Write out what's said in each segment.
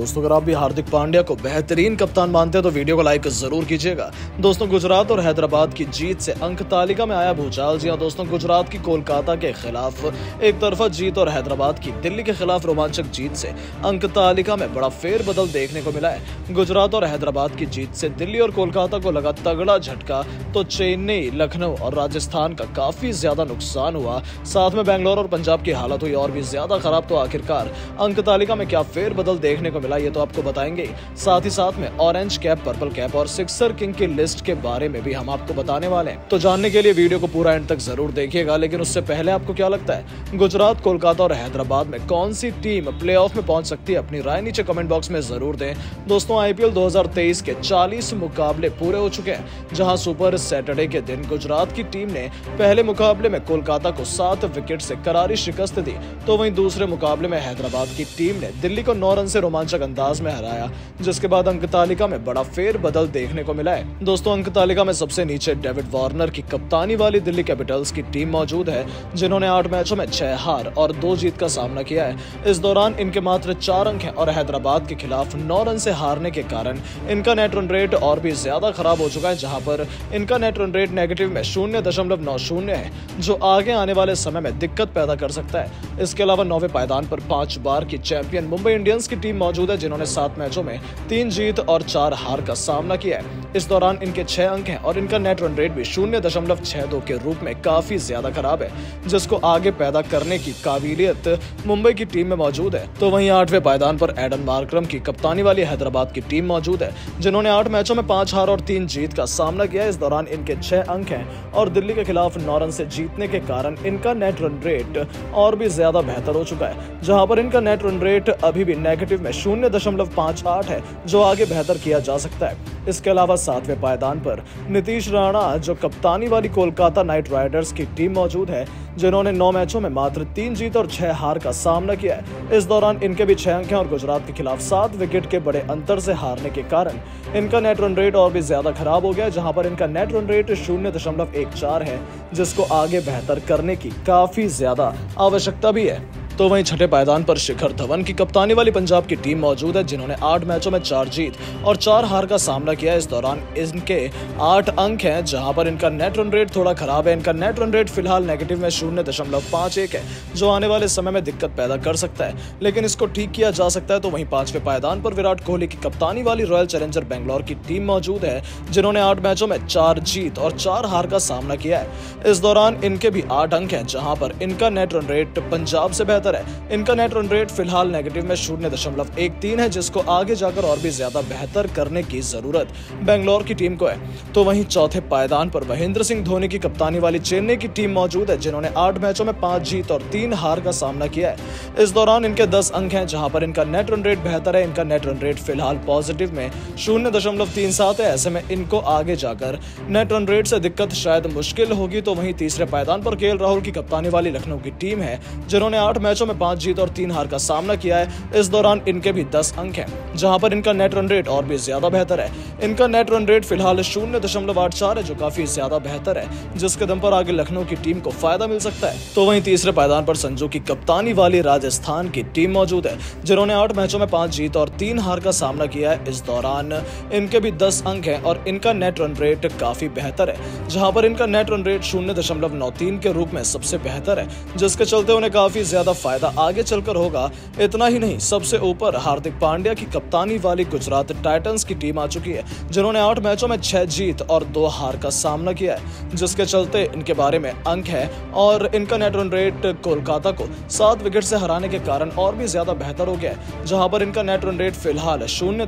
दोस्तों, अगर आप भी हार्दिक पांड्या को बेहतरीन कप्तान मानते हैं तो वीडियो को लाइक जरूर कीजिएगा। दोस्तों, गुजरात और हैदराबाद की जीत से अंक तालिका में आया भूचाल। जी हां दोस्तों, गुजरात की कोलकाता के खिलाफ एक तरफा जीत और हैदराबाद की दिल्ली के खिलाफ रोमांचक जीत से अंक तालिका में बड़ा फेरबदल देखने को मिला है। गुजरात और हैदराबाद की जीत से दिल्ली और कोलकाता को लगा तगड़ा झटका, तो चेन्नई, लखनऊ और राजस्थान का काफी ज्यादा नुकसान हुआ। साथ में बेंगलोर और पंजाब की हालत हुई और भी ज्यादा खराब। तो आखिरकार अंक तालिका में क्या फेरबदल देखने को मिला, ये तो आपको बताएंगे। साथ ही साथ में ऑरेंज कैप, पर्पल कैप और सिक्सर किंग की लिस्ट के बारे में भी हम आपको बताने वाले हैं। तो जानने के लिए वीडियो को पूरा एंड तक जरूर देखिएगा। लेकिन उससे पहले आपको क्या लगता है, गुजरात, कोलकाता और हैदराबाद में कौन सी टीम प्लेऑफ में पहुंच सकती है? अपनी राय नीचे कमेंट बॉक्स में जरूर दें। दोस्तों, आईपीएल 2023 के 40 मुकाबले पूरे हो चुके हैं, जहां सुपर सैटरडे के दिन गुजरात की टीम ने पहले मुकाबले में कोलकाता को 7 विकेट से करारी शिकस्त दी, तो वहीं दूसरे मुकाबले में हैदराबाद की टीम ने दिल्ली को 9 रन से रोमांचक अंदाज में हराया, जिसके बाद अंक तालिका में बड़ा फेरबदल देखने को मिला है। दोस्तों, अंक तालिका में सबसे नीचे डेविड वार्नर की कप्तानी वाली दिल्ली कैपिटल्स की टीम मौजूद है, जिन्होंने 8 मैचों में 6 हार और 2 जीत का सामना किया है। इस दौरान इनके मात्र 4 अंक हैं और हैदराबाद के खिलाफ 9 रन से हारने के कारण इनका नेट रन रेट और भी ज्यादा खराब हो चुका है, जहां पर इनका नेट रन रेट नेगेटिव में 0.90 है, जो आगे आने वाले समय में दिक्कत पैदा कर सकता है। इसके अलावा 9वें पायदान पर 5 बार की चैंपियन मुंबई इंडियंस की टीम मौजूद है, जिन्होंने 7 मैचों में 3 जीत और 4 हार का सामना किया है। इस दौरान इनके 6 अंक हैं और इनका नेट रन रेट भी 0.62 के रूप में काफी ज्यादा खराब है, जिसको आगे पैदा करने की काबिलियत मुंबई की टीम में मौजूद है। तो वहीं 8वें पायदान पर एडन मार्करम की कप्तानी वाली हैदराबाद की टीम मौजूद है, जिन्होंने 8 मैचों में 5 हार और 3 जीत का सामना किया। इस दौरान इनके 6 अंक हैं और दिल्ली के खिलाफ 9 रन से जीतने के कारण इनका नेट रन रेट और भी ज्यादा बेहतर हो चुका है, जहां पर इनका नेट रन रेट अभी भी नेगेटिव में 0.58 है, जो आगे बेहतर किया जा सकता है। इसके अलावा 7वें पायदान पर नीतीश राणा, जो कप्तानी वाली कोलकाता नाइट राइडर्स की टीम मौजूद है, जिन्होंने 9 मैचों में मात्र 3 जीत और 6 हार का सामना किया है। इस दौरान इनके भी 6 अंक हैं और गुजरात के खिलाफ 7 विकेट के बड़े अंतर से हारने के कारण इनका नेट रन रेट और भी ज्यादा खराब हो गया, जहां पर इनका नेट रन रेट 0.14 है, जिसको आगे बेहतर करने की काफी ज्यादा आवश्यकता भी है। तो वहीं 6ठे पायदान पर शिखर धवन की कप्तानी वाली पंजाब की टीम मौजूद है, जिन्होंने 8 मैचों में 4 जीत और 4 हार का सामना किया। इस दौरान इनके 8 अंक हैं, जहां पर इनका नेट रन रेट थोड़ा खराब है। इनका नेट रन रेट फिलहाल नेगेटिव में 0.51 है, जो आने वाले समय में दिक्कत पैदा कर सकता है, लेकिन इसको ठीक किया जा सकता है। तो वहीं 5वें पायदान पर विराट कोहली की कप्तानी वाली रॉयल चैलेंजर बेंगलोर की टीम मौजूद है, जिन्होंने 8 मैचों में 4 जीत और 4 हार का सामना किया है। इस दौरान इनके भी 8 अंक हैं, जहां पर इनका नेट रन रेट पंजाब से बेहतर है। इनका नेट रन रेट फिलहाल नेगेटिव में 0.13 है, जिसको आगे जाकर और भी ज्यादा बेहतर करने की जरूरत बेंगलोर की टीम को है। तो वहीं 4थे पायदान पर महेंद्र सिंह धोनी की कप्तानी वाली चेन्नई की टीम मौजूद है, जिन्होंने 8 मैचों में 5 जीत और 3 हार का सामना किया है। इस दौरान इनके 10 अंक हैं, जहां पर इनका नेट रन रेट बेहतर है। इनका नेट रन रेट फिलहाल पॉजिटिव में 0.37 है। ऐसे में इनको आगे जाकर नेट रन रेट से दिक्कत शायद मुश्किल होगी। तो वहीं 3रे पायदान पर केएल राहुल की कप्तानी वाली लखनऊ की टीम है, जिन्होंने 8 मैचों में 5 जीत और 3 हार का सामना किया है। इस दौरान इनके भी 10 अंक हैं, जहां पर इनका नेट रन रेट और भी ज्यादा बेहतर है। इनका नेट रन रेट फिलहाल 0.84 है, जो काफी ज्यादा बेहतर है, जिसके दम पर आगे लखनऊ की टीम को फायदा मिल सकता है। तो वहीं 3रे पायदान पर संजू की कप्तानी वाली राजस्थान की टीम मौजूद है, जिन्होंने 8 मैचों में 5 जीत और 3 हार का सामना किया है। इस दौरान इनके भी 10 अंक हैं और इनका नेट रन रेट काफी बेहतर है, जहां पर इनका नेट रन रेट 0.93 के रूप में सबसे बेहतर है, जिसके चलते उन्हें काफी ज्यादा फायदा आगे चलकर होगा। इतना ही नहीं, सबसे ऊपर हार्दिक पांड्या की कप्तानी वाली गुजरात टाइटंस की टीम आ चुकी है, जिन्होंने 8 मैचों में 6 जीत और 2 हार का सामना किया है, जिसके चलते इनके बारे में अंक है और इनका नेट रन रेट कोलकाता को 7 विकेट से हराने के कारण और भी ज्यादा बेहतर हो गया है, जहां पर इनका नेट रन रेट फिलहाल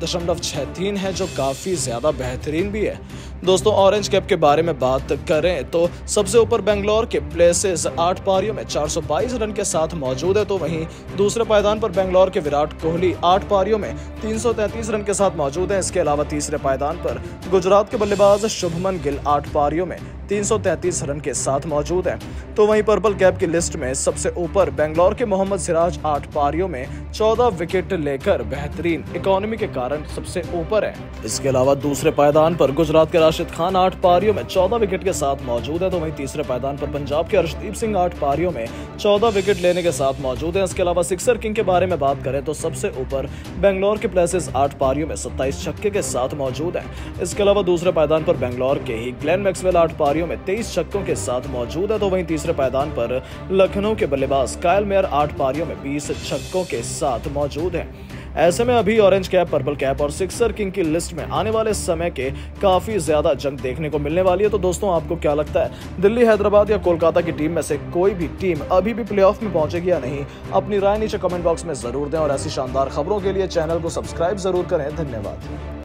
0.63 है, जो काफी ज्यादा बेहतरीन भी है। दोस्तों, ऑरेंज कैप के बारे में बात करें तो सबसे ऊपर बेंगलोर के प्लेसेस 8 पारियों में 422 रन के साथ मौजूद है। तो वहीं दूसरे पायदान पर बेंगलोर के विराट कोहली 8 पारियों में 333 रन के साथ मौजूद है। इसके अलावा 3रे पायदान पर गुजरात के बल्लेबाज शुभमन गिल 8 पारियों में 333 रन के साथ मौजूद है। तो वहीं पर्पल कैप की लिस्ट में सबसे ऊपर बेंगलोर के मोहम्मद सिराज 8 पारियों में 14 विकेट लेकर बेहतरीन इकोनॉमी के कारण सबसे ऊपर है। इसके अलावा दूसरे पायदान पर गुजरात के राशिद खान 8 पारियों में 14 विकेट के साथ मौजूद है। तो वहीं तीसरे पायदान पर पंजाब के अर्शदीप सिंह 8 पारियों में 14 विकेट लेने के साथ मौजूद है। इसके अलावा सिक्सर किंग के बारे में बात करें तो सबसे ऊपर बेंगलोर के प्लेसेस 8 पारियों में 27 छक्के के साथ मौजूद है। इसके अलावा दूसरे पायदान पर बेंगलोर के ही ग्लेन मैक्सवेल 8 पारियों में 23 छक्कों के साथ मौजूद है। तो वहीं तीसरे पायदान पर लखनऊ के बल्लेबाज कायल मेयर 8 पारियों में 20 छक्कों के साथ मौजूद है। ऐसे में अभी ऑरेंज कैप, पर्पल कैप और सिक्सर किंग की लिस्ट में आने वाले समय के काफी ज्यादा जंग देखने को मिलने वाली है। तो दोस्तों आपको क्या लगता है, दिल्ली, हैदराबाद या कोलकाता की टीम में से कोई भी टीम अभी भी प्लेऑफ में पहुंचेगी या नहीं? अपनी राय नीचे कमेंट बॉक्स में जरूर दें और ऐसी शानदार खबरों के लिए चैनल को सब्सक्राइब जरूर करें। धन्यवाद।